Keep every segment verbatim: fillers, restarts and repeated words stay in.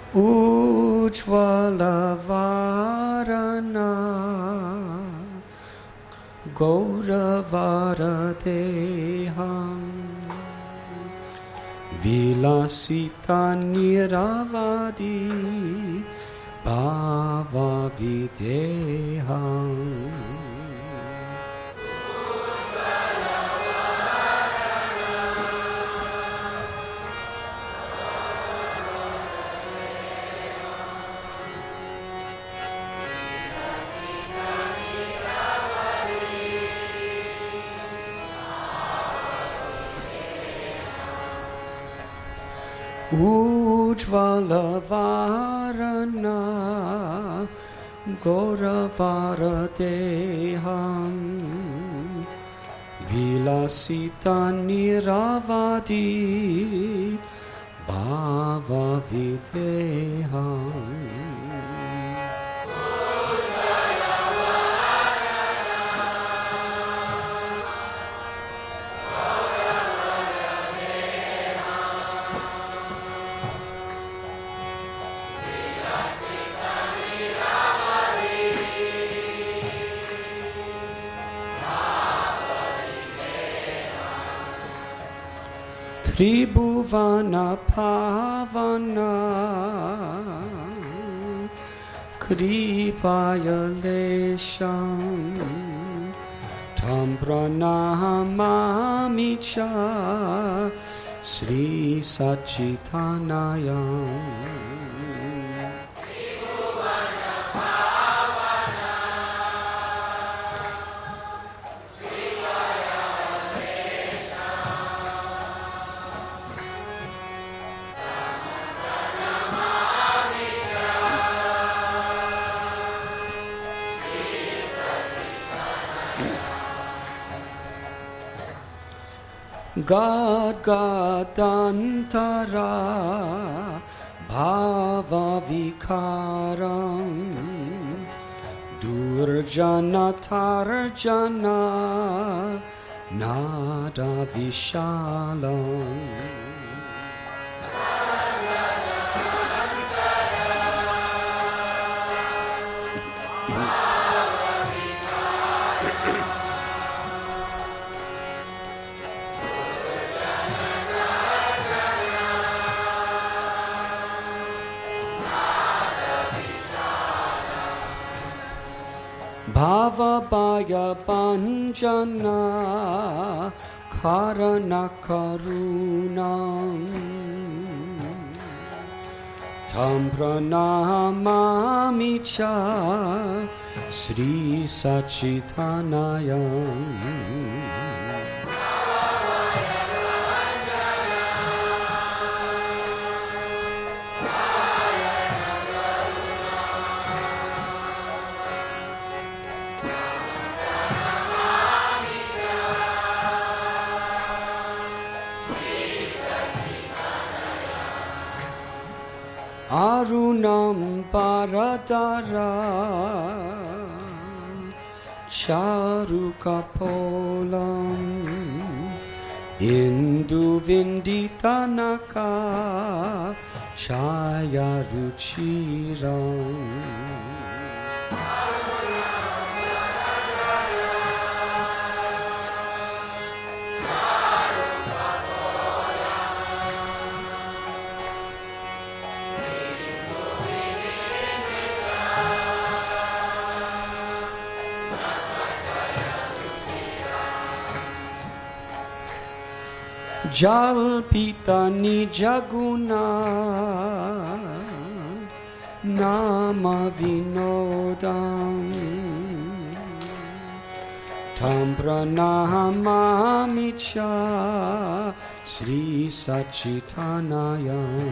Ujjvala-varana Gauravara-deham Vilasita-niravadi Bhava-videham Ujjvala-varana Gauravara-deham Vilasita-niravadi Bhava-videham Tribhuvana-pavana Kripayalesham Tam pranamami-cha Sri Satchitanayam Gad-gadantara bhava-vikaram Durjana-tarjana nada-vishalam Bhava-bhaya-bhanjana karana-karunam Tam pranamami-cha Sri Satchitanayam Arunam paradara charukapolam Induvindita-naka chayaruchiram Jalpita-nijaguna nama-vinodam Tam pranamami-cha Sri Satchitanayam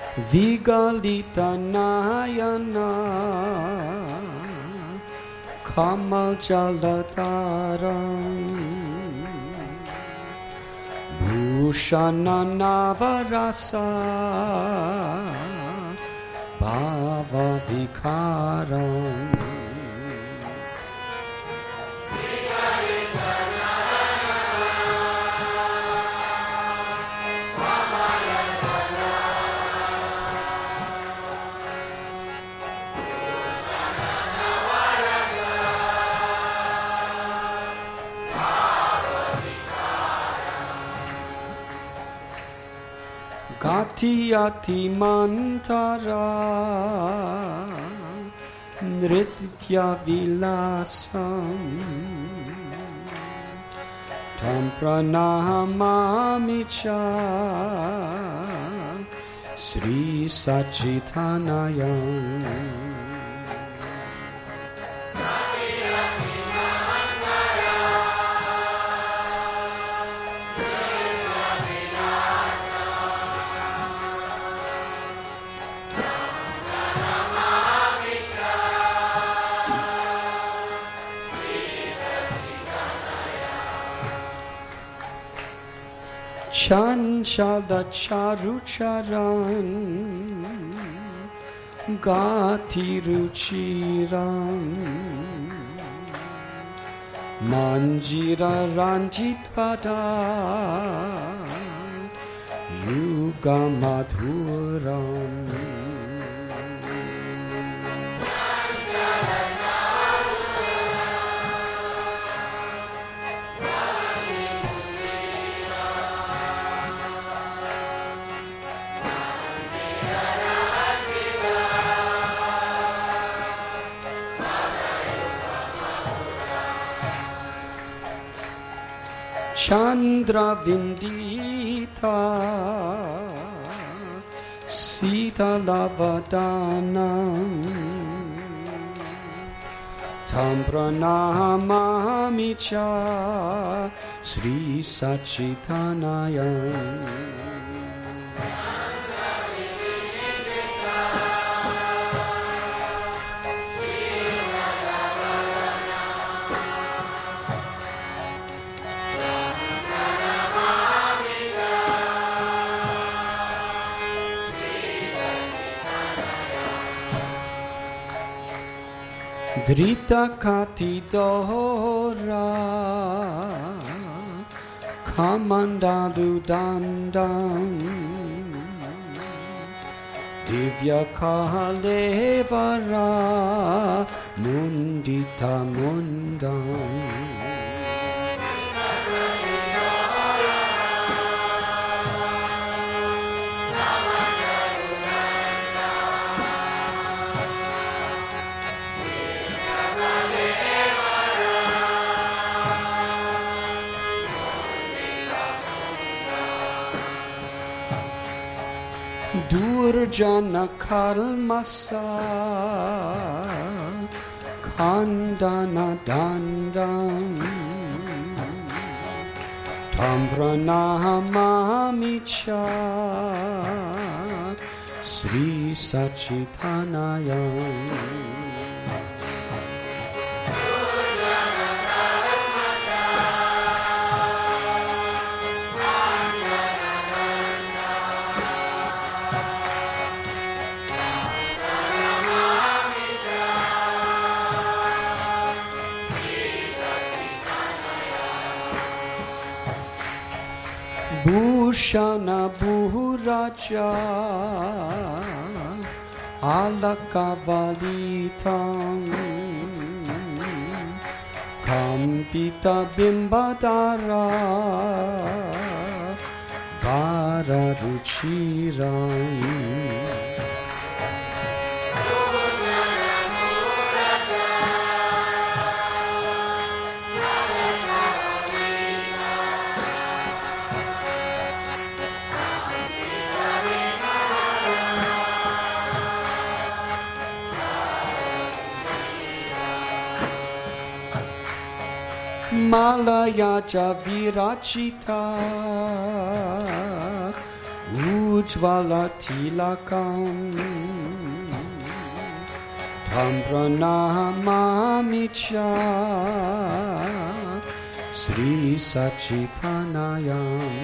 Vigalita-nayana Kamal Jalataram Bhushana Navarasa Bhava Vikaram Gati ati mantara Nritya vilasam Tam pranamami cha Sri Sachitanayam Chanchada charucharan Gati ruchiram Manjira ranjitpada Yuga madhuram Chandra Vindita Sita Lavadanam Tampranamami cha Sri Sachitanayam Drita Kati Dora Kamandalu Dandam Divya Kalevara Mundita Mundam Durjana Kalmasa Kandana Dandam Tampranamami cha Sri Sachitanayam Bhushana Bhuraja Alakavalitam Kampita Bimbadara Vararuchiram Malaya Virachita Ujvala Tilakam Tam pranamami cha Sri Sachitanayam.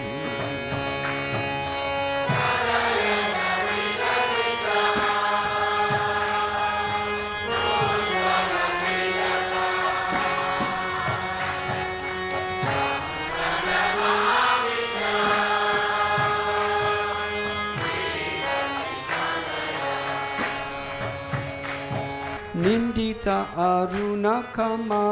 Nindita Arunakama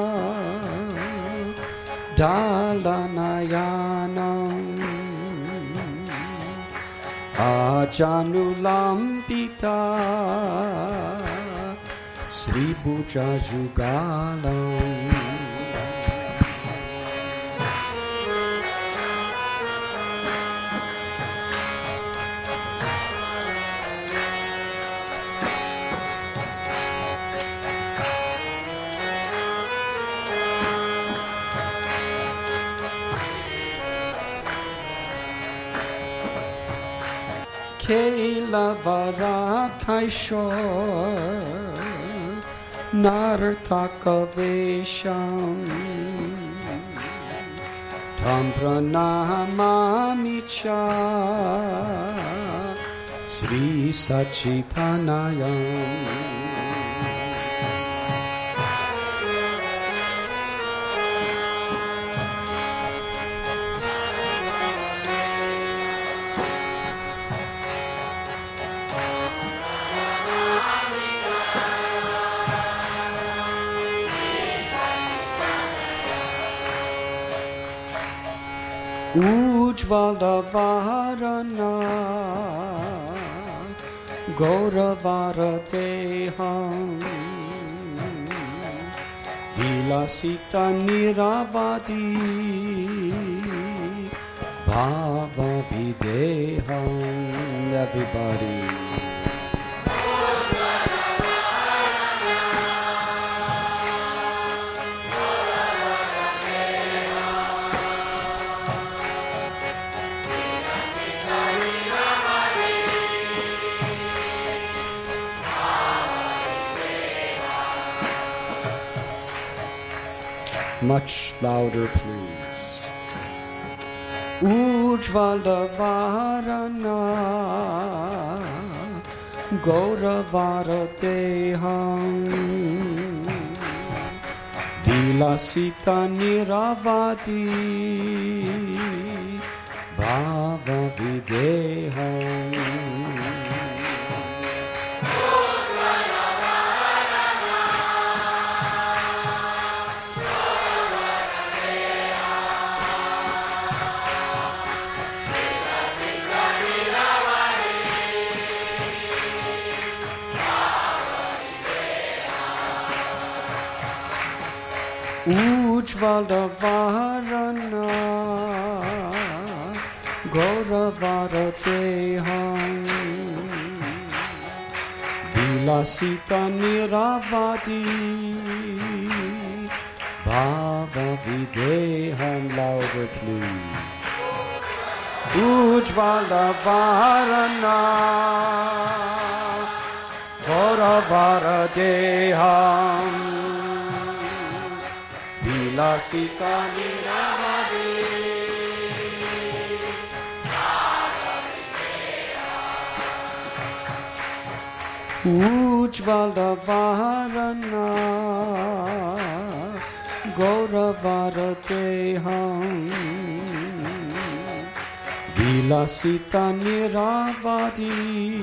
Dalanayanam Ajanulampita Sri Bhuja Jugalam. Kelavara Kaishor Nartakavesham Tam pranamami cha Sri Sachitanayam. Ujjvalavarana Gauravaradeham Vilasita Niravadi Bhava Videham. Everybody. Much louder, please. Ujjvalavarana Gauravaradeham Vilasita Niravadi Bhava Videham. Ujjvalavarana Gauravaradeham Vilasita Niravadi Bhava Videham. Louder, please. Ujjvalavarana Gauravaradeham Vilasita Niravadi Ujjvalavarana Gauravaradeham Vilasita Niravadi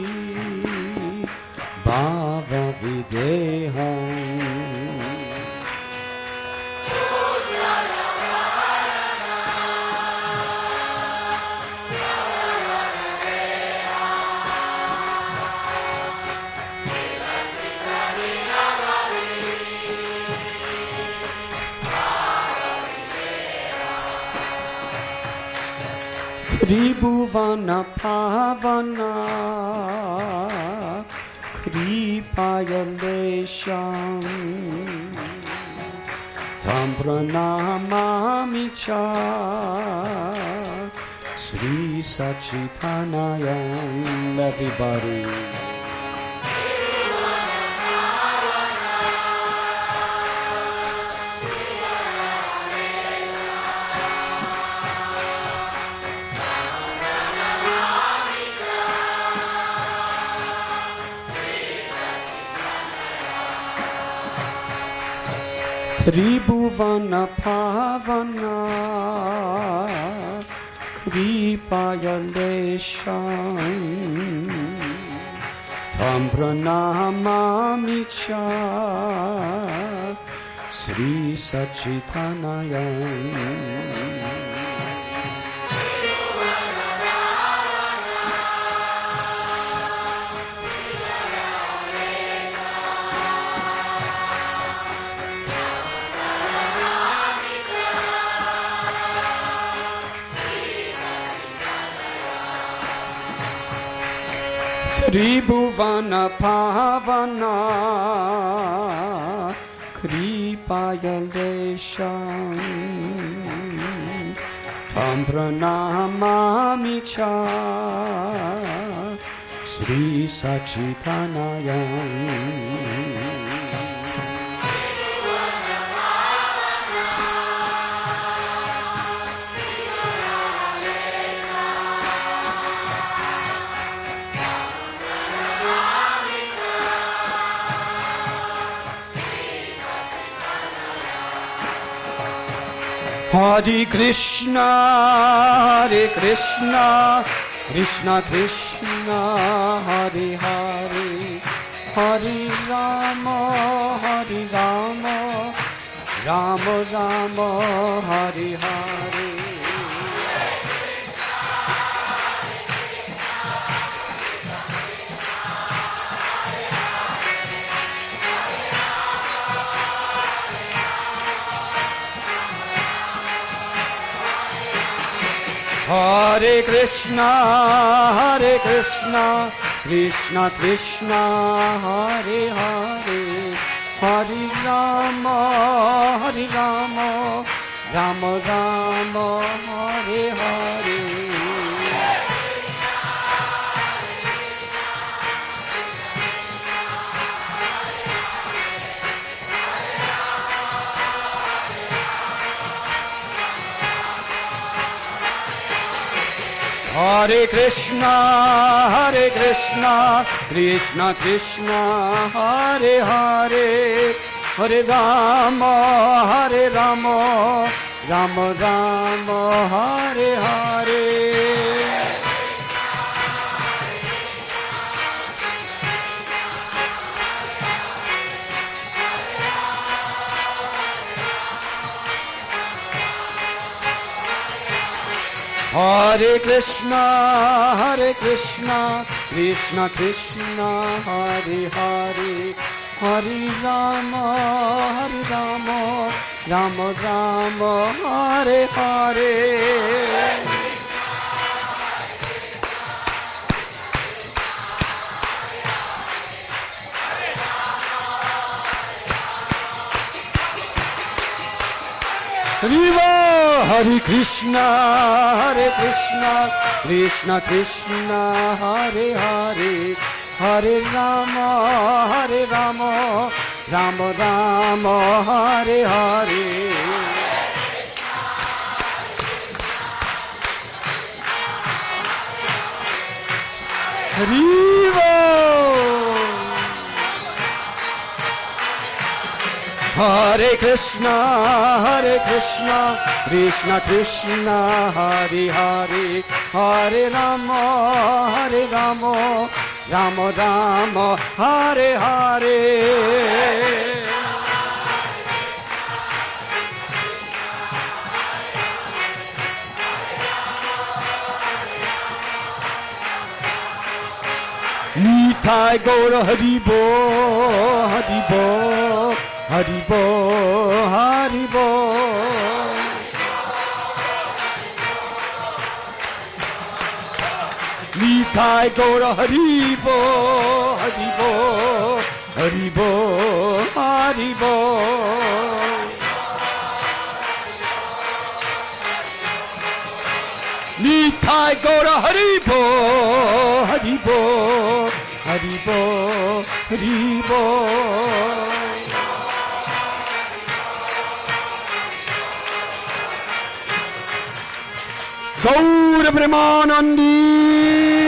Bhava Videham. Tribhuvana Pavana Kripayalesham Tam pranamami cha Sri Sachitanayam. Everybody. Tribhuvana Pavana Kripaya Lesham Tam Pranamami Cha Sri Sachitanaya Tribhuvana Pavana Kripaya Lesham Tam Pranamami Cha Sri Sachitanaya Hare Krishna, Hare Krishna, Krishna Krishna, Hare Hare, Hare Rama, Hare Rama, Rama Rama, Hare Hare. Hare Krishna, Hare Krishna, Krishna Krishna, Hare Hare, Hare Rama, Hare Rama, Rama Rama, Hare Hare. Hare Krishna, Hare Krishna, Krishna Krishna, Hare Hare, Hare Rama, Hare Rama, Rama Rama, Hare Hare. Hare Krishna, Hare Krishna, Krishna Krishna, Hare Hare, Hare Rama, Hare Rama, Rama Rama, Hare Hare. Hare Hare Krishna, Hare Krishna, Krishna Krishna, Hare Hare, Hare Rama, Hare Rama, Rama Rama, Hare Hare. Hare Hare Krishna, Hare Krishna, Krishna Krishna, Hare Hare, Hare Rama, Hare Rama, Rama Rama, Hare Hare. Nitai Gaura Haribo, Haribo, Haribo, Haribo. Nitai Gaura Haribo, Haribo, Haribo, Haribo. Nitai Gaura Haribo, Haribo, Haribo, Haribo. Gaura Premanandi